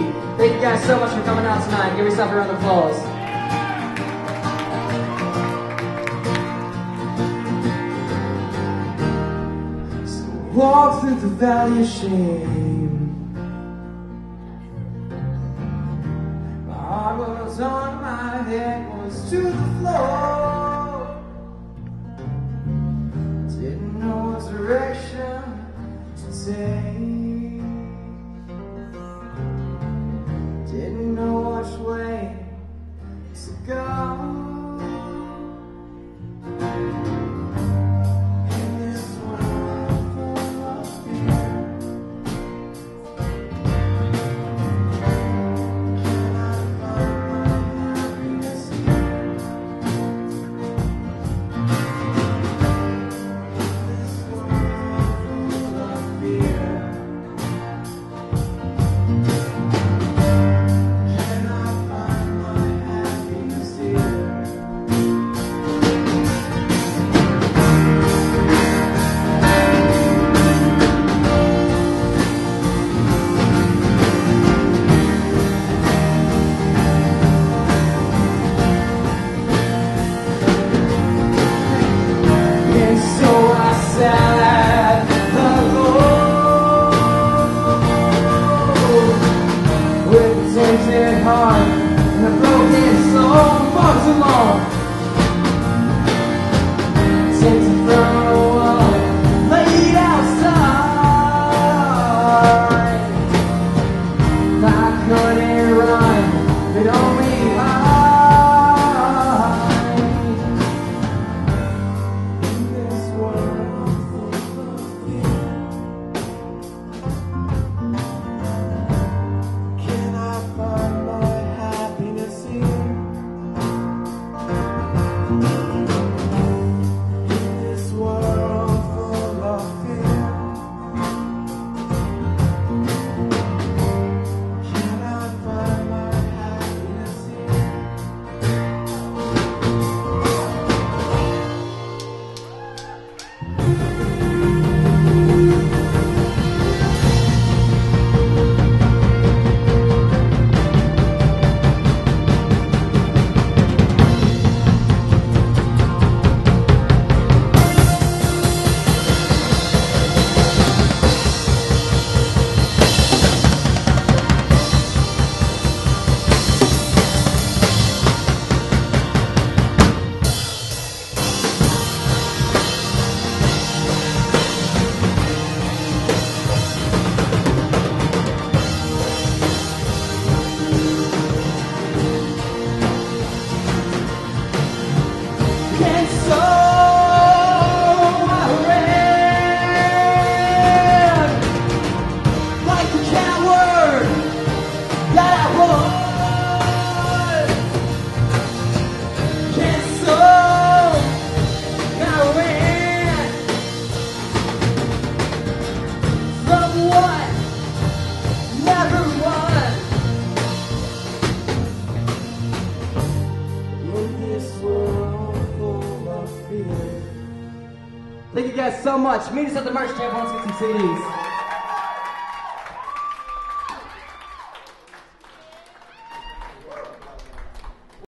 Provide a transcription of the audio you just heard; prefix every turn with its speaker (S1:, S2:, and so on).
S1: Thank you guys so much for coming out tonight. Give yourself a round of applause. So walk through the valley of shame. My heart was on my head, was to the floor. Didn't know what direction to take. Didn't know which way to go. In this world full of fear, can I find my happiness here? In this world full of fear. Thank you guys so much. Meet us at the merch table. Let's get some CDs.